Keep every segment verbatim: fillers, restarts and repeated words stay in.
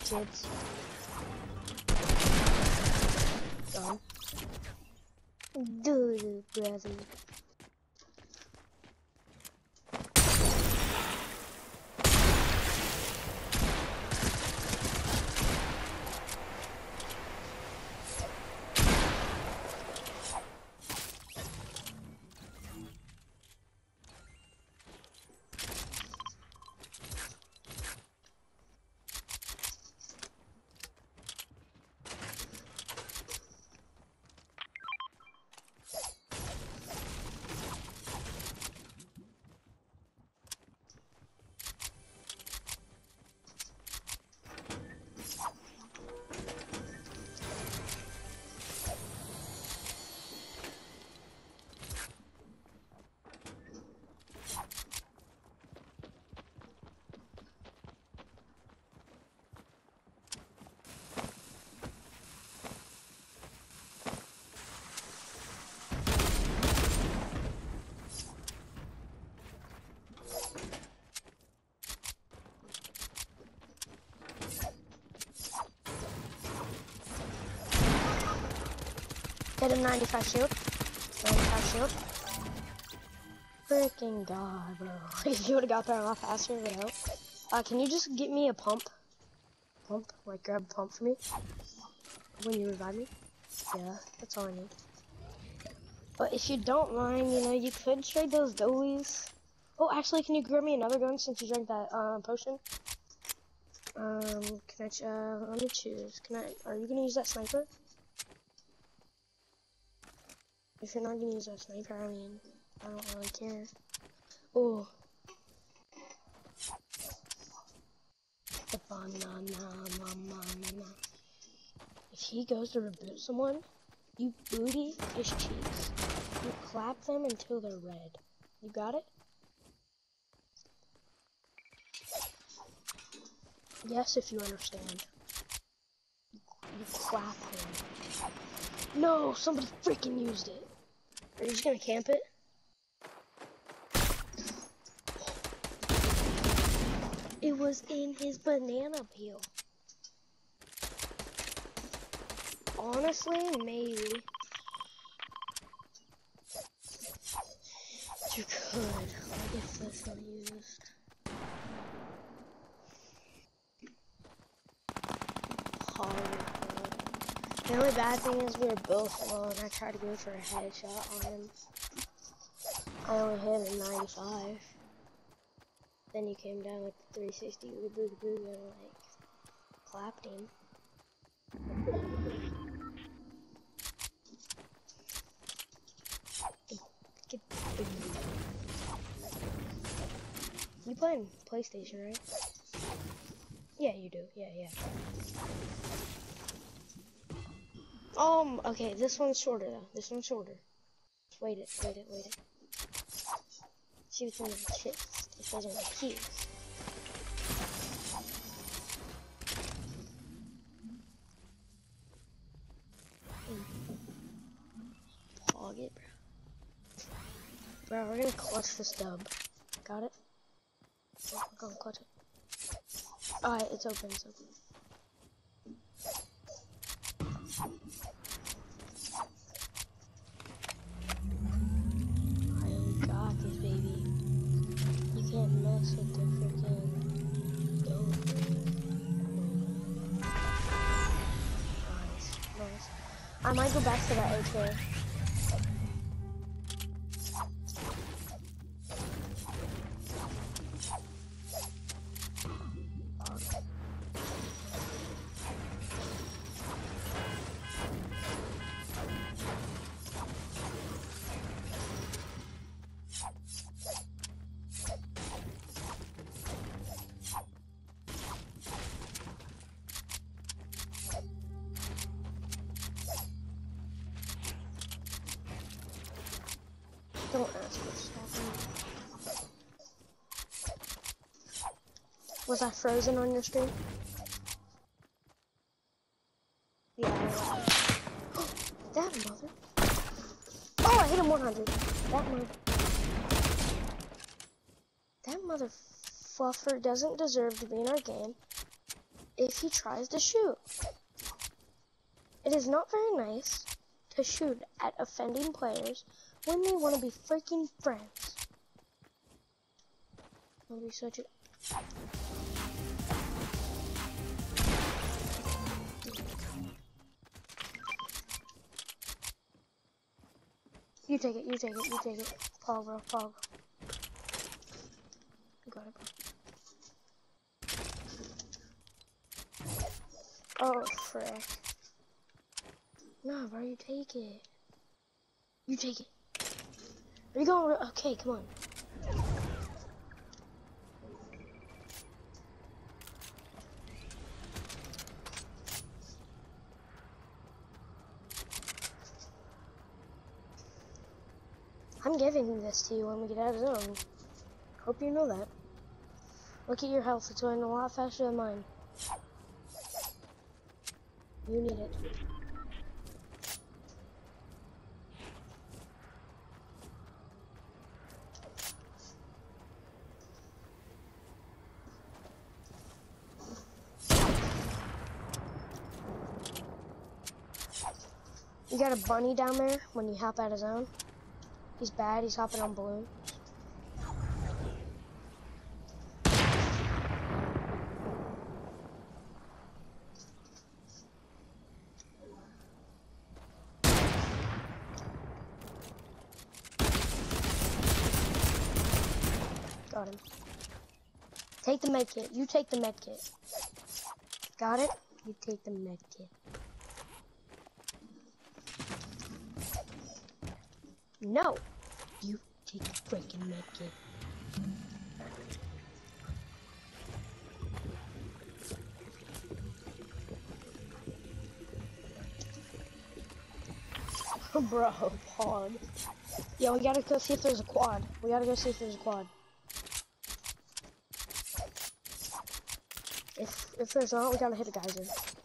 kids. Done. Dude, brother. Hit a ninety-five shield. ninety-five shield. Freaking god, bro. If you would've got there a lot faster, it would help. Uh, can you just get me a pump? Pump? Like, grab a pump for me? When you revive me? Yeah, that's all I need. But if you don't mind, you know, you could trade those doilies. Oh, actually, can you grab me another gun since you drank that, uh, potion? Um, can I, uh, let me choose. Can I, are you gonna use that sniper? If you're not gonna use that sniper, I mean, I don't really care. Oh. The banana, banana. If he goes to reboot someone, you booty his cheeks. You clap them until they're red. You got it? Yes, if you understand. You clap them. No, somebody freaking used it. Are you just gonna camp it? It was in his banana peel. Honestly, maybe. You could. Like if this got used. Hard. The only bad thing is we were both low and I tried to go for a headshot on him. I only hit a ninety-five. Then he came down with the three sixty with boo boo and like clapped him. Get, get, you playing PlayStation, right? Yeah, you do. Yeah, yeah. Um, okay, this one's shorter though. This one's shorter. Wait it, wait it, wait it. See what's in the chest. It says on the keys. Hog it, bro. Bro, we're gonna clutch this dub. Got it? We're gonna clutch it. Alright, it's open, it's open. I got this, baby. You can't mess with the freaking dope. Nice, nice. I might go back to that A K. Don't ask what's happening. Was I frozen on your stream? Yeah, I was. That mother. Oh, I hit him one hundred. That mother. That mother fluffer doesn't deserve to be in our game. if he tries to shoot. It is not very nice to shoot at offending players when they want to be freaking friends. Want to be such a... You take it, you take it, you take it. Fall, bro, fall. You got it, bro. Oh, frick. No, bro, you take it. You take it. Are you going? Okay, come on. I'm giving this to you when we get out of zone. Hope you know that. Look at your health, it's going a lot faster than mine. You need it. You got a bunny down there when you hop out of zone. He's bad, he's hopping on balloons. Got him. Take the med kit. You take the med kit. Got it? You take the med kit. No! You take the freaking med kit. Bro, pog. Yo, we gotta go see if there's a quad. We gotta go see if there's a quad. If if there's not, we gotta hit a geyser.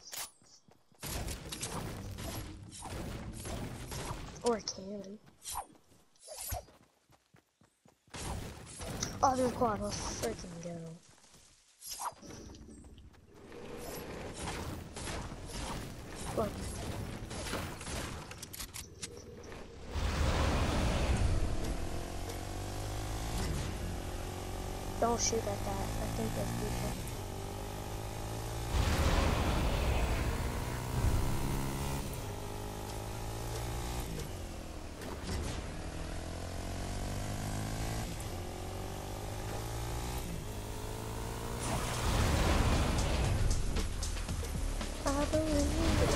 Or a cannon. Oh, there's a quad. Let's freaking go. Look. Don't shoot at that. I think that's people. I believe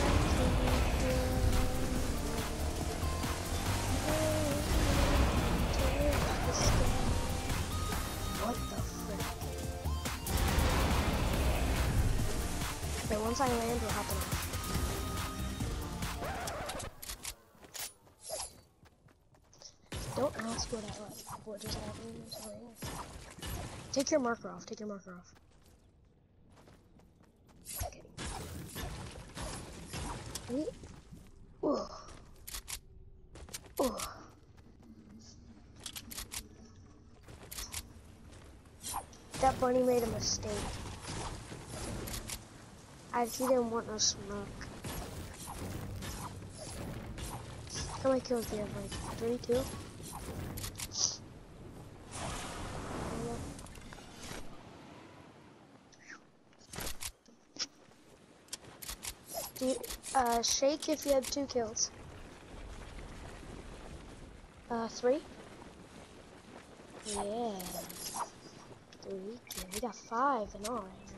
What the frick? Okay, once I land, we're hopping off. Don't ask what I like. What just happened? I'm sorry. Take your marker off. Take your marker off. Okay. Ooh. Ooh. That bunny made a mistake. I, he didn't want no smoke. How many kills do you have? Like three, two? Do you, uh, shake if you have two kills. Uh, three? Yeah. Three kills. We got five in all right now.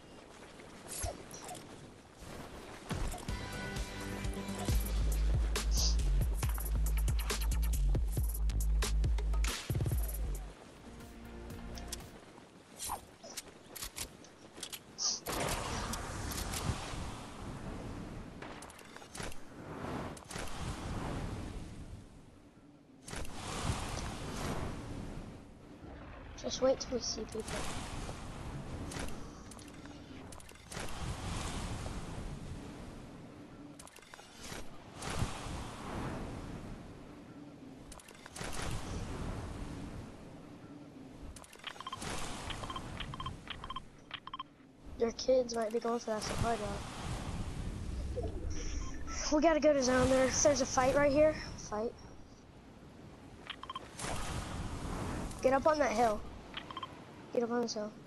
Just wait till we see people. their kids might be going for that supply drop. We gotta go to zone. There's, there's a fight right here. Fight. Get up on that hill. Get up on this hill.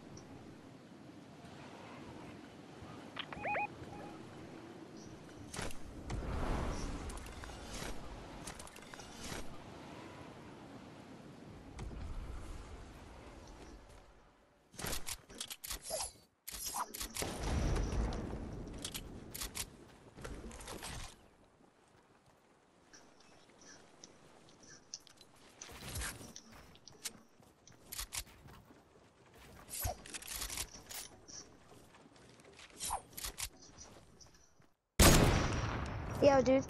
Yo, dude.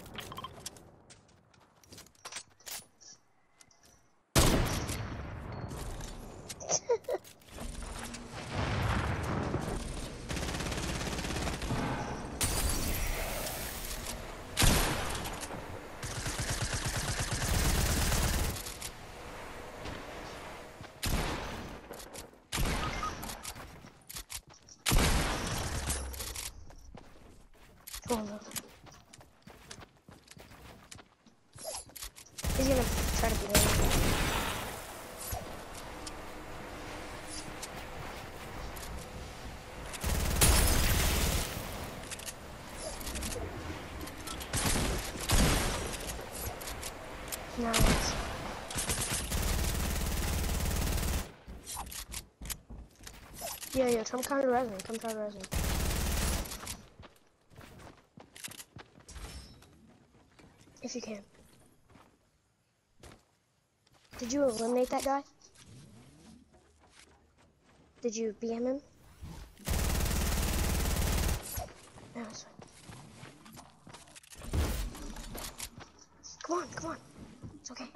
Come on, bro. He's gonna try to beat him. Nice. Yeah, yeah, come try to res me. Come try to res me. If you can. Did you eliminate that guy? Did you B M him? No, it's fine. Come on, come on. It's okay.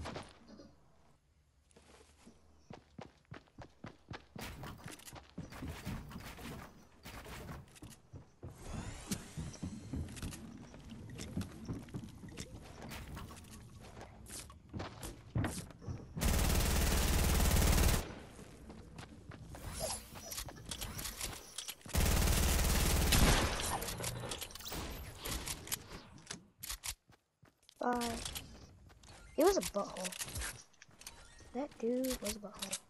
Bye. He was a butthole. That dude was a butthole.